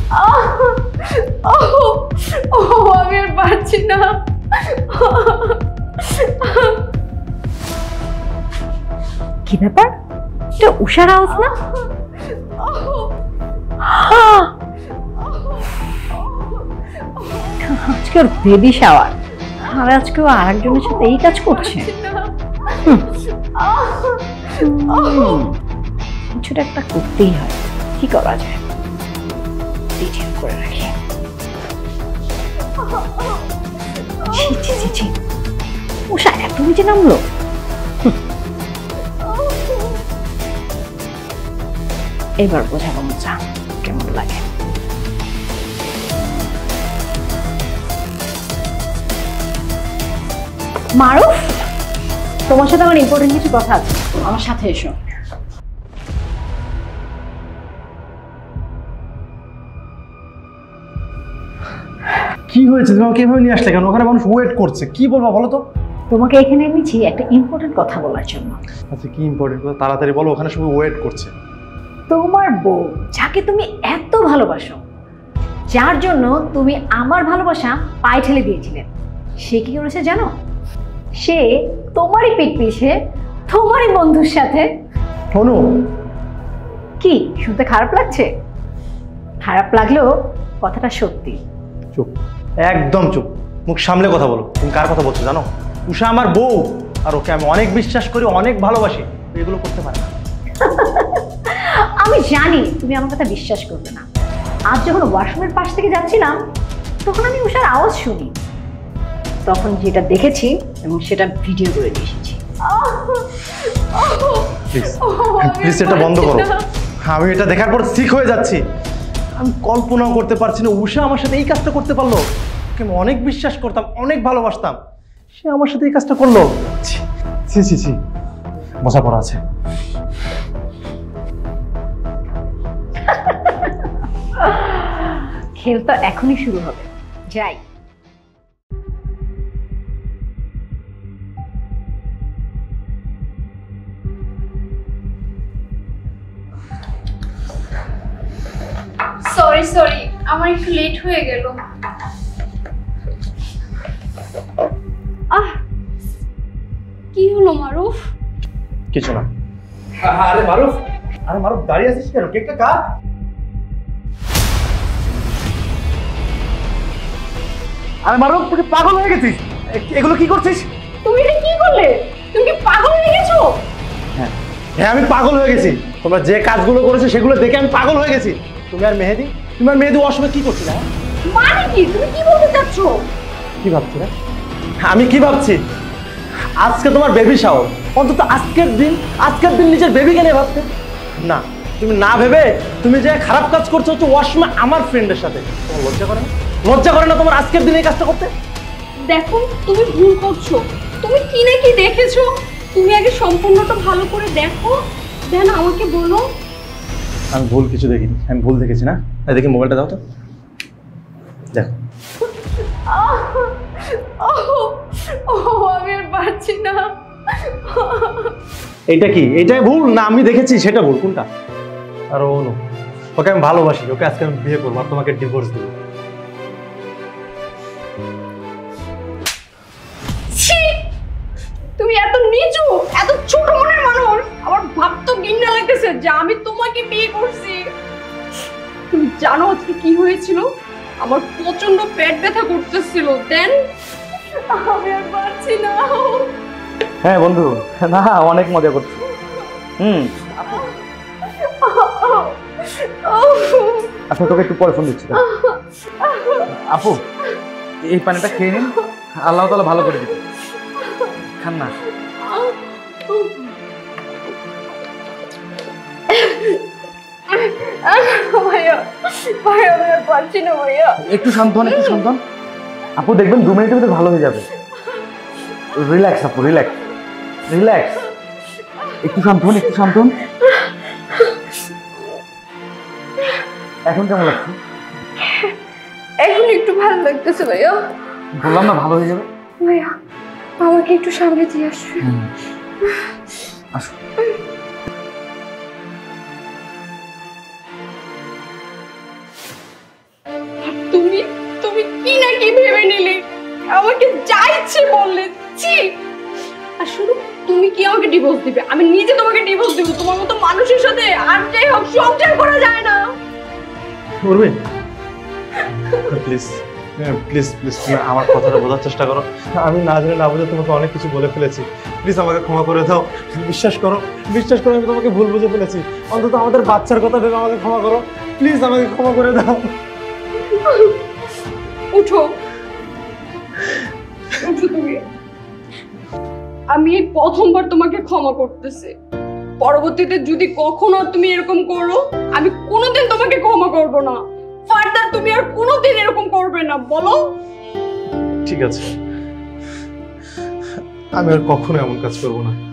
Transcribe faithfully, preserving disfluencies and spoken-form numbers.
আমি আর পারছি না। কি ব্যাপার? এটা উষার আওয়াজ না? আজকে ওর বেবি শাওয়ার, আর আজকেও আরেকজনের সাথে এই কাজ করছে। কিছুটা একটা করতেই হয়, কি করা যায়? ডিটেল করে রাখি। উষা এত নিচে নামলো? এবার বোঝাবো মজা কেমন লাগে। মারুফ, তোমার সাথে আমার ইম্পর্টেন্ট কিছু কথা আছে, আমার সাথে এসো। কি হয়েছে? তুমি আমাকে এভাবে নিয়ে আসলে কেন? ওখানে মানুষ ওয়েট করছে, কি বলবো বলো তো? তোমাকে এখানে এনেছি একটা ইম্পর্টেন্ট কথা বলার জন্য। আচ্ছা, কি ইম্পর্টেন্ট কথা? তাড়াতাড়ি বলো, ওখানে সবাই ওয়েট করছে। তোমার বউ, যাকে তুমি এত ভালোবাসো, যার জন্য তুমি আমার ভালোবাসা পায়ে ঠেলে দিয়েছিলে, সে কি করেছে জানো? সে তোমারই পিঠ পিছে তোমারই বন্ধুর সাথে। অনু, কি শুনতে খারাপ লাগছে? খারাপ লাগলেও কথাটা সত্যি। চুপ, একদম চুপ, মুখ সামলে কথা বলো। তুমি কার কথা বলছো জানো? উষা আমার বউ, আর ওকে আমি অনেক বিশ্বাস করি, অনেক ভালোবাসি। এগুলো করতে পারে না। আমি জানি তুমি আমার কথা বিশ্বাস করবে না। আজ যখন ওয়াশরুমের পাশ থেকে যাচ্ছিলাম, তখন আমি উষার আওয়াজ শুনি। তখন যেটা দেখেছি এবং সেটা ভিডিও করে নিয়ে এসেছি। প্লিজ এটা বন্ধ করো। আমি এটা দেখার পর সিক হয়ে যাচ্ছি। আমি কল্পনাও করতে পারছি না উষা আমার সাথে এই কাজটা করতে পারলো। ওকে আমি অনেক বিশ্বাস করতাম, অনেক ভালোবাসতাম, সে আমার সাথে এই কাজটা করলো। ছি ছি ছি, বসা পড়া আছে। খেল তো এখনই শুরু হবে, যাই। সরি সরি, আমার একটু লেট হয়ে গেল। আহ, কি হলো মারুফ? কিছু না। আরে মারুফ, আরে মারুফ দাঁড়িয়ে আছিস কেন? কেকটা কাট। আরে মারুফ, তুই পাগল হয়ে গেছিস? এগুলো কি করছিস? তুমি এটা কি করলে? তুমি কি পাগল হয়ে গেছো? হ্যাঁ হ্যাঁ, আমি পাগল হয়ে গেছি। তোমরা যে কাজগুলো করেছো সেগুলো দেখে আমি পাগল হয়ে গেছি। তুমি আর মেহেদি, তুমি আর মেহেদি অসময় কি করছিলে? মানে কি? তুমি কি বলতে চাচ্ছ? কি ভাবছি রে? আমি কি ভাবছি? আজকে তোমার বেবি শাওয়ার, অন্তত আজকের দিন, আজকের দিন নিজের বেবিকে নিয়ে ভাবতে না। তুমি না ভেবে তুমি যে খারাপ কাজ করছো হচ্ছে ওয়াশরুমে আমার ফ্রেন্ডের সাথে। তোমার লজ্জা করে না? লজ্জা করে না তোমার আজকের দিনে এই কাজটা করতে? দেখো, তুমি ভুল করছো। তুমি কি না কি দেখেছো? তুমি আগে সম্পূর্ণটা ভালো করে দেখো, দেন আমাকে বলো। আমি ভুল কিছু দেখিনি। আমি ভুল দেখেছি না? দেখি মোবাইলটা দাও তো, দেখো। আমি আর পারছি না। এটা কি? এটাই ভুল না আমি দেখেছি সেটা ভুল? কোনটা? আর অনু, ওকে আমি ভালোবাসি, ওকে আজকে আমি বিয়ে করবো আর তোমাকে ডিভোর্স দেবো। তুমি এত নিচু, এত ছোট মনের মানুষ, আমার ভাবতে ঘৃণা লাগতেছে যে আমি তোমাকে বিয়ে করছি। তুমি জানো আজকে কি হয়েছিল? আমার প্রচন্ড পেট ব্যথা করতেছিল। দেন আমি আর পারছি না। হ্যাঁ বন্ধু, না অনেক মজা করছি। হুম, আচ্ছা তোকে একটু পরে ফোন দিচ্ছি। আপু, এই পানিটা খেয়ে নিন, আল্লাহ তাআলা ভালো করে দিবে। খান না। ভাইয়া ভাইয়া আমি আর পারছি না ভাইয়া। একটু শান্ত হন, একটু শান্ত হন। আপু দেখবেন দু মিনিটের ভিতরে ভালো হয়ে যাবে। রিল্যাক্স আপু, রিল্যাক্স রিল্যাক্স। একটু শান্ত হন, একটু শান্ত হন। এখন কেমন লাগছে? এখন একটু ভালো লাগতেছে ভাইয়া। বললাম না ভালো হয়ে যাবে। ভাইয়া আমাকে একটু সামনে দিয়ে আসবে। আসো। কি ভেবে নিলি, আমাকে যা ইচ্ছে বললে। ছি। আর শুধু তুমি কি আমাকে ডিভোর্স দিবে? আমি নিজে তোমাকে ডিভোর্স দিব। তোমার মতো মানুষের সাথে আর যাই হোক সংসার করা যায় না। উর্মি, প্লিজ প্লিজ প্লিজ তুমি আমার কথাটা বোঝার চেষ্টা করো। আমি না জানি না বুঝে তোমাকে অনেক কিছু বলে ফেলেছি। প্লিজ আমাকে ক্ষমা করে দাও। বিশ্বাস করো, বিশ্বাস করো আমি তোমাকে ভুল বুঝে ফেলেছি। অন্তত আমাদের বাচ্চার কথা ভেবে আমাকে ক্ষমা করো। প্লিজ আমাকে ক্ষমা করে দাও। উঠো, উঠো তুমি। আমি এই প্রথমবার তোমাকে ক্ষমা করতেছি। পরবর্তীতে যদি কখনো তুমি এরকম করো, আমি কোনোদিন তোমাকে ক্ষমা করব না। ফার্দার তুমি আর কোনোদিন এরকম করবে না, বলো? ঠিক আছে, আমি আর কখনো এমন কাজ করবো না।